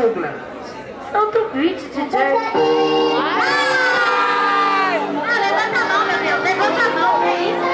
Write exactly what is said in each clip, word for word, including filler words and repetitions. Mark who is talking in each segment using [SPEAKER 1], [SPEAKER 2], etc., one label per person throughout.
[SPEAKER 1] jungla.
[SPEAKER 2] Solta o beat, D J. Ah, levanta a mão, meu Deus. Levanta a mão, que isso?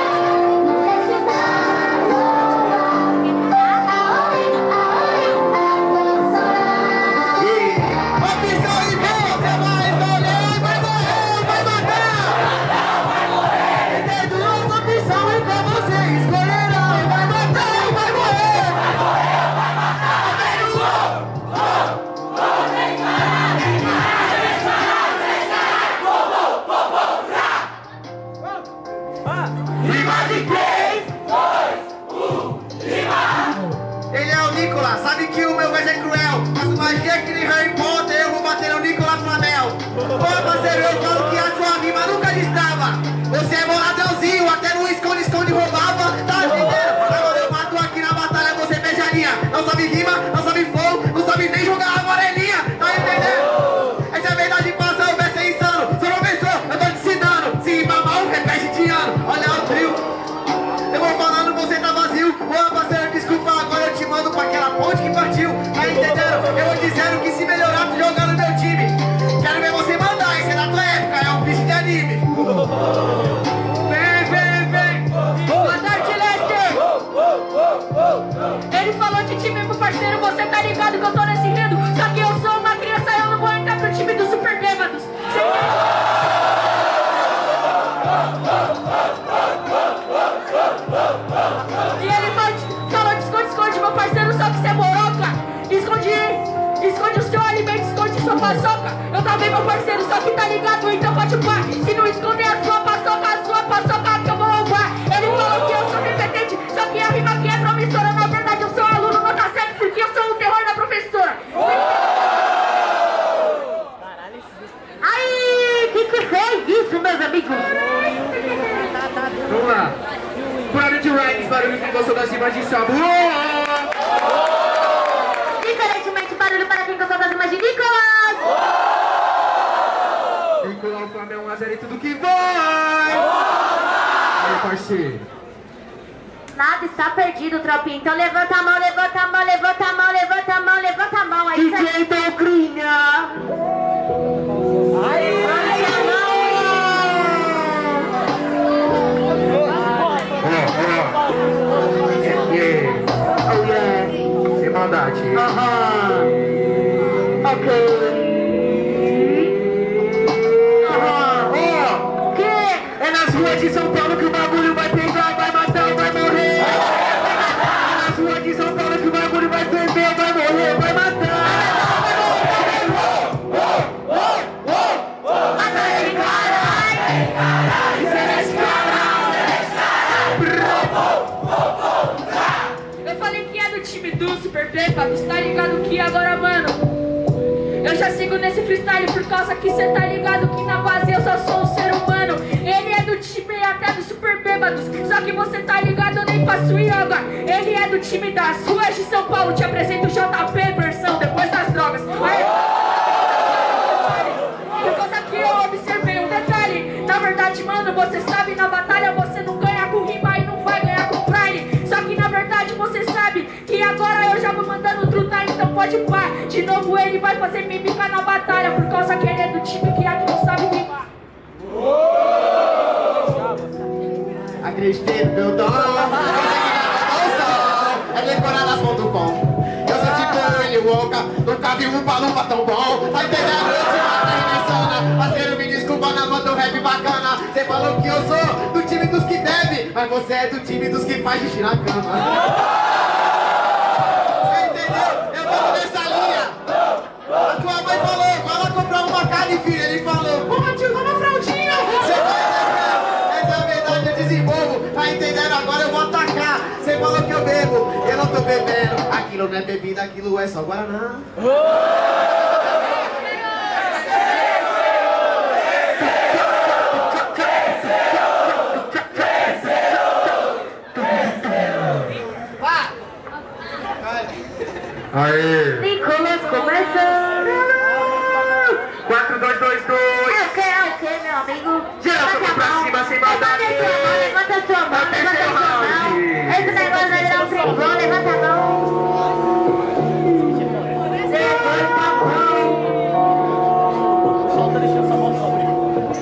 [SPEAKER 1] Sabe que o meu vai ser cruel, mas magia que nem Harry Potter, eu vou bater no Nicolas Flamel. Ô parceiro, eu falo que a sua rima nunca destrava. Você é moradãozinho, até no esconde-esconde roubava. Tá entendendo? Agora eu mato aqui na batalha, você beija a linha. Não sabe rima, não sabe flow, não sabe nem jogar a moreninha. Tá entendendo? Essa é a verdade, passa, o verso é insano. Sou professor, eu tô te ensinando. Se rima mal, repete de ano. Olha o trio. Eu vou falando, você tá vazio. Ô parceiro, desculpa, agora eu te mando pra aquela ponte que partiu. Tá entendendo? Eu vou dizendo que se melhorar, tu jogar no meu time. Quero ver você mandar, isso é da tua época, é um bicho de anime. Vem, vem, vem. Boa tarde, Lester. Ele falou de time pro parceiro, você tá ligado que eu tô nesse rindo. Só que eu sou uma criança, eu não vou entrar pro time dos super bêbados. Você E ele falou de esconde-esconde, meu parceiro, só que você é boroca. Esconde, esconde o seu alimento, esconde sua paçoca. Eu também, meu parceiro, só que tá ligado, então pode pá. Se não esconder a sua paçoca, a sua paçoca que eu vou roubar. Ele falou que eu sou repetente, só que a rima aqui é promissora. Na verdade, eu sou aluno nota sete, porque eu sou o terror da professora. Aí, que que fez isso, meus amigos? Vamos lá. Barulho de rhymes, barulho que gostou das rimas de sabor.
[SPEAKER 2] Diferentemente, barulho para quem gostou das rimas de Nicolas.
[SPEAKER 1] Nicolas, o Flamengo, um a zero e tudo que vai. Aí, parceiro.
[SPEAKER 2] Nada está perdido, tropinha. Então levanta a mão, levanta a mão, levanta a mão, levanta a mão, levanta a mão. Aí,
[SPEAKER 1] D J Tocrinha.
[SPEAKER 2] Aí, levanta a mão.
[SPEAKER 1] Oh, yeah. Sem maldade.
[SPEAKER 2] Aham. Ok. Aham.
[SPEAKER 1] Oh,
[SPEAKER 2] Que?
[SPEAKER 1] é nas ruas de São Paulo que o bagulho vai pegar, vai matar, vai morrer. É nas ruas de São Paulo que o bagulho vai perder, vai morrer, vai matar.
[SPEAKER 2] Mata ele, caralho. Eu falei que é do time do Super Bêbados, tá ligado que agora, mano, eu já sigo nesse freestyle por causa que cê tá ligado que na base eu só sou um ser humano. Ele é do time até do Super Bêbados, só que você tá ligado, eu nem faço yoga. Ele é do time das ruas de São Paulo, te apresento o J P versão depois das drogas. Aí, por causa que eu observei um detalhe, na verdade, mano, você sabe, na batalha você não ganha com rima e não vai ganhar com prime. Só que na verdade você sabe que agora eu já vou mandando trutar, então pode pá. De novo ele vai fazer mímica na batalha, por causa que ele é do time que aqui não sabe rimar.
[SPEAKER 1] Acreditei no meu dom. É decoradas ponto com. Eu sou tipo ele, Wonka. Nunca vi um palumpa tão bom. Tá entendendo? Eu te mato a remessona. Parceiro, me desculpa na mão do rap bacana. Cê falou que eu sou do time dos que bebe, mas você é do time dos que faz xixi na cama. Você entendeu? Eu tô nessa linha. A tua mãe falou, vai lá comprar uma carne, filho. Ele falou, pô, tio, uma fraldinha. Você vai entender? Essa é a verdade, eu desenvolvo. Tá entendendo? Agora eu vou atacar. Você falou que eu bebo, eu não tô bebendo. Aquilo não é bebida, aquilo é só Guaraná. Aê!
[SPEAKER 2] Nicolas começando!
[SPEAKER 1] quatro, dois, dois, dois!
[SPEAKER 2] É o que, é o que, meu amigo?
[SPEAKER 1] Geral,
[SPEAKER 2] Levanta
[SPEAKER 1] pra
[SPEAKER 2] a mão.
[SPEAKER 1] cima, sem maldade!
[SPEAKER 2] Levanta a sua mão, levanta a sua mão, levanta a sua mão! Esse negócio vai virar um trem bom, levanta a mão! Depois
[SPEAKER 3] Solta, deixa essa mão só abrir.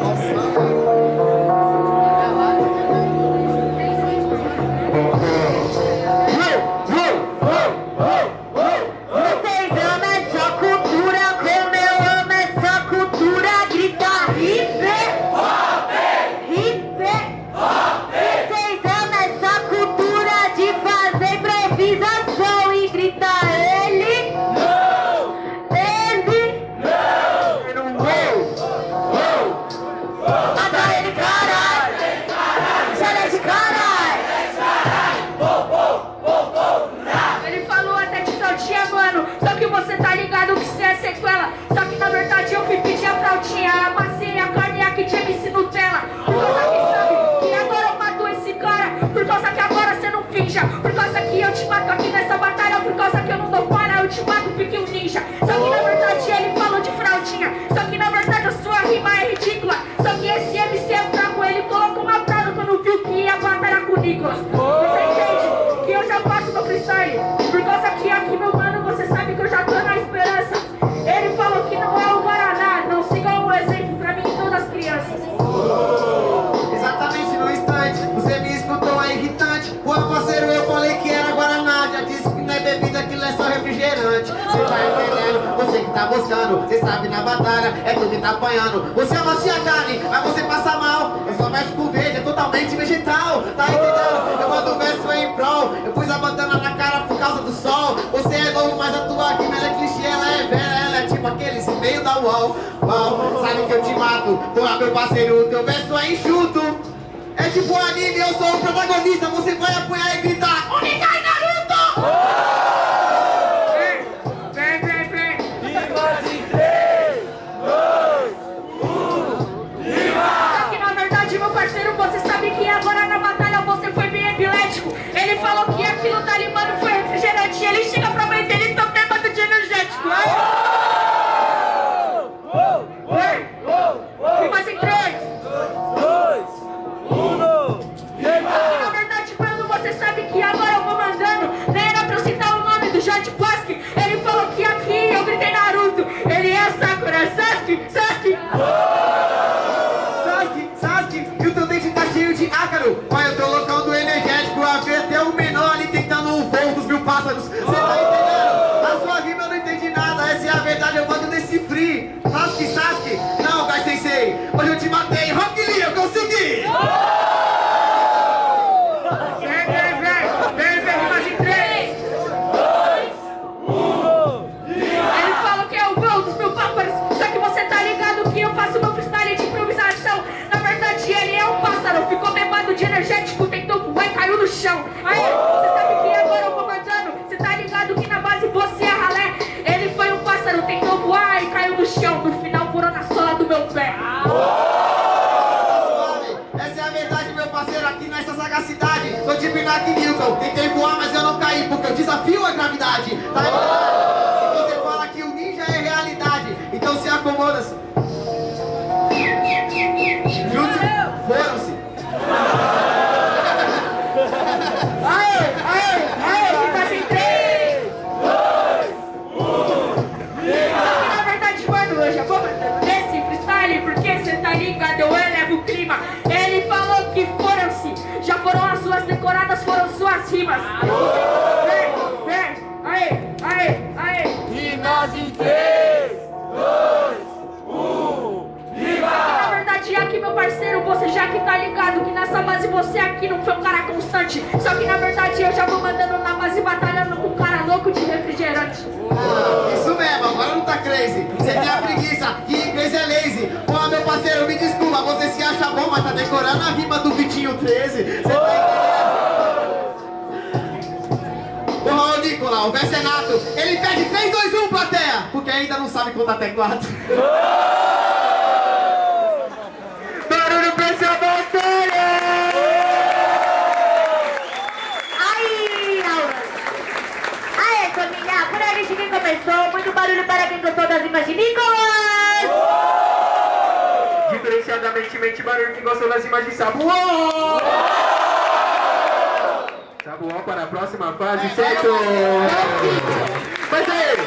[SPEAKER 4] Vocês amam essa cultura, como eu amo essa cultura. Grita hip hop, hip hop. Vocês amam essa cultura de fazer improvisação e grita ele, não, ele, não, não, mata ele, caralho, chama de caralho.
[SPEAKER 2] Ele falou até de frautinha, mano. Só que você tá ligado que cê é sequela. Só que na verdade eu fui pedir a frautinha. Amassei a carne aqui de M C Nutella. Por causa que sabe que agora eu mato esse cara. Por causa que agora cê não finja. Por causa que eu te mato aqui nessa batalha. Por causa que eu não dou para, eu te mato porque um ninja. Só que na verdade ele falou de frautinha. Só que na verdade a sua rima é ridícula. Só que esse M C é fraco. Ele colocou uma frase quando viu que ia batalhar com o Nicolas. Você entende que eu já faço meu freestyle? Por causa que aqui, meu mano, você sabe que eu já tô na esperança. Ele falou que não é o Guaraná. Não siga um exemplo pra mim e todas as crianças.
[SPEAKER 1] Exatamente no instante, você me escutou, é irritante. Pô, parceiro, eu falei que era Guaraná. Já disse que não é bebida, aquilo é só refrigerante. Você tá entendendo, você que tá buscando. Você sabe na batalha, é tu que tá apanhando. Você amacia a carne, mas você passa mal. Eu só mexo com verde, é totalmente vegetal. Tá entendendo? Eu mando o verso em prol. Eu pus a bandana na cara por causa do sol. Você é novo, mas a tua rima ela é clichê, ela é velha. Ela é tipo aqueles em meio da UOL. Uau, sabe que eu te mato. Porra, meu parceiro, o teu verso é enxuto. É tipo um anime, eu sou o protagonista. Você vai apanhar e gritar Onikai Naruto!
[SPEAKER 2] Vem, vem, vem, vem. Só que na verdade, meu parceiro, você sabe que agora na batalha você foi bem epilético. Ele falou que aquilo dali, mano, foi refrigerante. Ele chega pra mãe dele e tá bêbado de energético. Vem, rimas em três. Na verdade, mano, você sabe que agora eu vou mandando. Nem era pra eu citar o nome do Jorge Pasque. Ele falou que aqui eu gritei Naruto. Ele é Sakura, Sasuke, Sasuke.
[SPEAKER 1] Sasuke, Sasuke, e o teu dente tá cheio de ácaro. Olha, eu tô colocando energético. A ver até o menor ali tentando o voo dos mil pássaros. Você tá entendendo? A sua rima eu não entendi nada. Essa é a verdade, eu mando nesse free. Sasuke, Sasuke, não, Gai Sensei. Hoje eu te matei, Rock Lee, eu consegui.
[SPEAKER 2] Vem, vem, vem. Vem, vem, rimas em três. Ele falou que é o voo dos mil pássaros. Só que você tá ligado que eu faço meu freestyle de improvisação. Na verdade, ele é um pássaro. Ficou bebado de energético, tentou voar e caiu no chão. Aí, você sabe que agora eu vou mandando. Você tá ligado que na base você é ralé. Ele foi um pássaro, tentou voar e caiu no chão. No final, furou na sola do meu pé.
[SPEAKER 1] Essa é a verdade, meu parceiro, aqui nessa sagacidade. Sou tipo Isaac Newton, tentei voar, mas eu não caí, porque eu desafio a gravidade. Tá ligado? Você fala que o ninja é realidade, então se acomoda-se. Jutsu, foram-se.
[SPEAKER 2] Aê, aê, aê, rimas em três. Só que na verdade, mano, eu já vou mandando nesse freestyle, porque cê tá ligado, eu elevo o clima. Ele falou que foram-se, já foram as suas decoradas, foram suas rimas. Vem, vem, aê, aê, aê.
[SPEAKER 3] Rimas em três, dois, um,
[SPEAKER 2] Só que na verdade aqui, meu parceiro, você já que tá ligado que nessa base você aqui não foi um cara constante. Só que na verdade eu já vou mandando na base batalhando com um cara louco de refrigerante.
[SPEAKER 1] Ah, isso mesmo, agora não tá crazy. Você tem a preguiça, que inglês é lazy. Pô, meu parceiro, me desculpa, você se acha bom, mas tá decorando a rima do Vitinho treze. Você tá entendendo? Porra, ô Nicolas, o verso é nato. Ele pede três, dois, um, plateia, porque ainda não sabe contar teclado. Barulho pra essa batalha!
[SPEAKER 4] Aí, Laura. Aê, família, por aí que começou. Muito barulho para quem gostou das rimas de Nicolas.
[SPEAKER 1] Diferenciadamente, mente barulho que gostou das rimas de Sabuão! Sabuão para a próxima fase, certo? Mas aí,